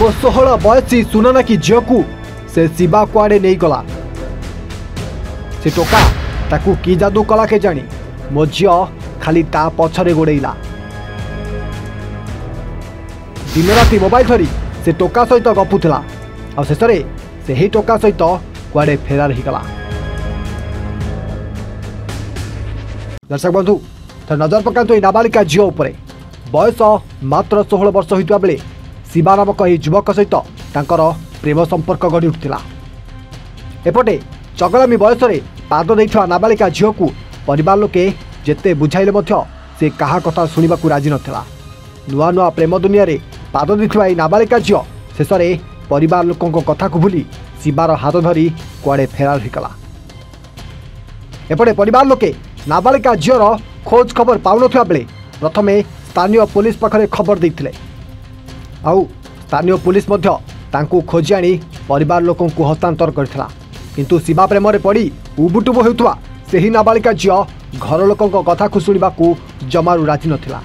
मो 16 बयसी सुनना की झील को से शिवा कुआडे नहीं गला। से टोका ताकू की जादू कला के जानी मो झी खाली ता पछरे गोड़ेला। दिन राति मोबाइल धरी से टोका सहित गपुला और शेष से ही टोका सहित कुआडे फेरार ही गला। दर्शक बंधु नजर पकातु नाबालिका झील उपरे बयस मात्र 16 वर्ष होता बेले शिवा नामक यह युवक सहित तांकर प्रेम संपर्क गढ़ी उठिला। एपटे चगलामी बयस पाद देइथवा नाबालिका झील को परिवार लोके जेते बुझाइले मध्य से कहा कथा सुनिबा को राजी नथिला। नुआ नुआ प्रेम दुनिया रे पाद देइथवा नाबालिका झील शेष में परिवार लोकों कथा को भूली शिवार हाथ धरी कुआडे फेरार होइकला। एपटे परिवार लोके नाबालिका झील खोज खबर पाउनथिबा बेले प्रथमे स्थानीय पुलिस पाखरे खबर देइथिले आउ स्थानीय पुलिस मध्य तांकू खोजी आनी परिवार लोकों को हस्तांतर करथिला। किंतु शिवा प्रेम रे पड़ी उबुटुबु हेउथवा सेही नाबालिका झील घर लोकों कथा को सुनिबा को जमारू राजी नथिला।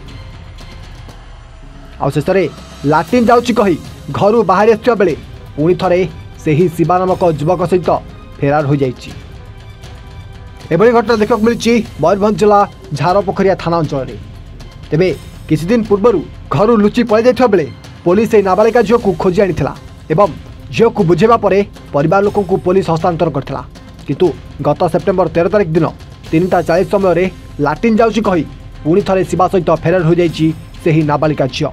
आउ शेष में लाट्रिन जाउची कही घर बाहरी आसुवा बेले पुणी थरे सेही शिवा नामक युवक सहित फेरार हो जाइछि। एभली घटना देखा मिली मयूरभंज जिला झारपोखरिया थाना अंचल में। तेबे किछि दिन पूर्व घर लुचि पड़ जाइथिबा बेले पुलिस ए नाबालिका झील को खोजी आनिथिला एवं झील को बुझेबा परे परिवार लोकों को पुलिस हस्तांतर करथिला। किंतु गत सेप्टेम्बर 13 तारिख दिन 3:40 समय लाट्रिन जाउची कही पुणी थरे शिवा सहित फेरार हो जाइछि सेही नाबालिका झील।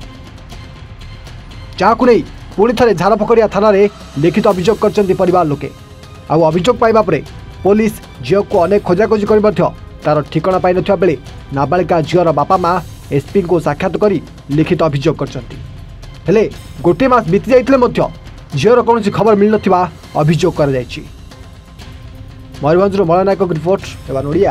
जहां नहीं पुणी थरे झारपोखरिया थाना रे लिखित अभियोग करछन्ती परिवार लोके। आउ अभियोग पाइबा परे पुलिस झील को अनेक खोजाखोजी कर मध्य तार ठिकाना पाई नथिबा बेले नाबालिका झीलर बापा माँ एसपी को साक्षात करी लिखित अभियोग करछन्ती। हेले गोटे मास बीती जाइथिले मध्य झीलर कौन खबर मिल नथिबा अभियोग कर जाइछि। मयूरभंज मलनायक रिपोर्ट एवं ओडिया।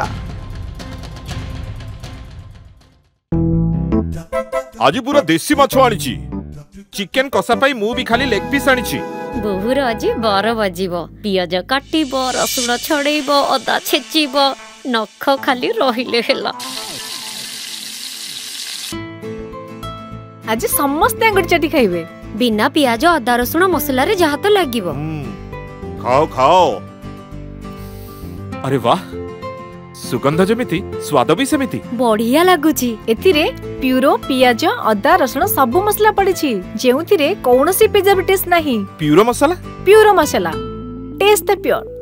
आज पूरा देसी माछ आनिछि चिकेन कसा पाई मु भी खाली लेग पीस आनिछि। बहुर आज 12 बजिबो पियाज काटिबो रसुण छड़ेइबो अदा छेचिबो नख खाली रहिले हेला। आज समस्त अंगुरी चाटी खाइबे बिना पियाज अदा रसुण मसला रे जहा तो लागिबो। खाओ खाओ। अरे वाह सुगंध जमिति स्वाद भी सेमिति बढ़िया लागुची। एथिरे प्यूरो पियाज अदा रसुण सब मसला पड़िछि जेउथिरे कौनसी प्रिजर्वेटिव्स नहीं। Puro masala taste pure.